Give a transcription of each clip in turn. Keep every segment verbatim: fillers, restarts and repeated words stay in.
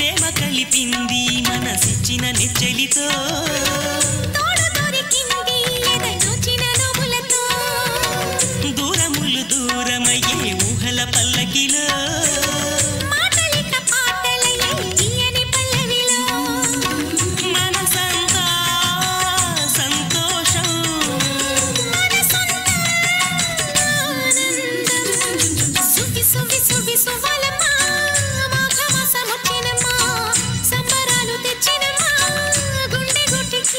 ప్రేమ కలిపింది మనసిచ్చిన నెచ్చలితో తోడు దొరికింది ఎదచూచిన నవ్వులతో దూరములు దూరమయ్యే ఊహల పల్లకిలో మాటలిక పాటలయ్యే తీయని పల్లవిలో మనసంతా సంతోషం మనసంతా ఆనందం సువ్వి సువ్వి సువ్వి సువ్వాలమ్మ మాఘమాసం వచ్చినమ్మా సంబరాలు తెచ్చినమ్మా గుండె గుట్టికి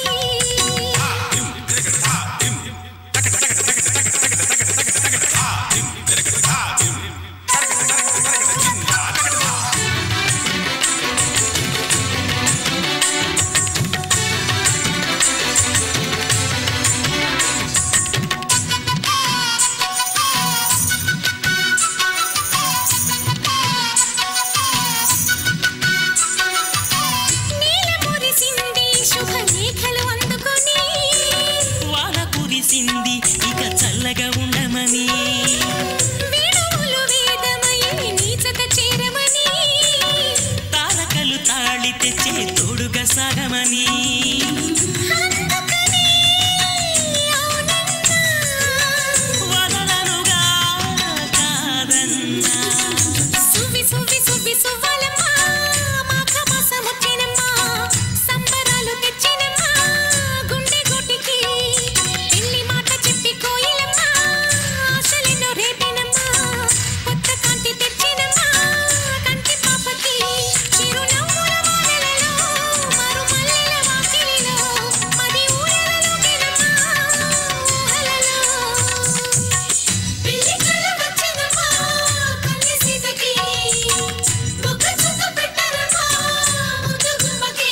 నీల మురిసింది శుభలేఖలు అందుకొని వాన కురిసింది ఇక చల్లగా ఉండమని వేణువులు వేదమయ్యే నీచత చేరమని తారకలు తాళి తెచ్చే తోడుగా సాగమని అందుకని అవునన్నా వదలనుగా కాదన్నా సువ్వి సువ్వి సువ్వి సువ్వాలమ్మ మాఘమాసం వచ్చినమ్మా సంబరాలు తెచ్చినమ్మా గుండె గుట్టికి పెళ్లి మాట చెప్పి కోయిలమ్మ ఆశలెన్నో రేపినమ్మా కొత్త కాంతి తెచ్చినమ్మా కంటి పాపకి చిరునవ్వుల వానలలో మరుమల్లెల వాకిలిలో మది ఊయలలోకినమ్మా ఊహలలో పెళ్లి కల వచ్చినమ్మా కన్నె సీతకి బొగ్గ చుక్క పెట్టరమ్మా ముద్దు గుమ్మకి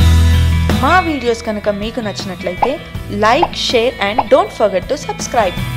మా వీడియోస్ కనుక మీకు నచ్చినట్లయితే like share and don't forget to subscribe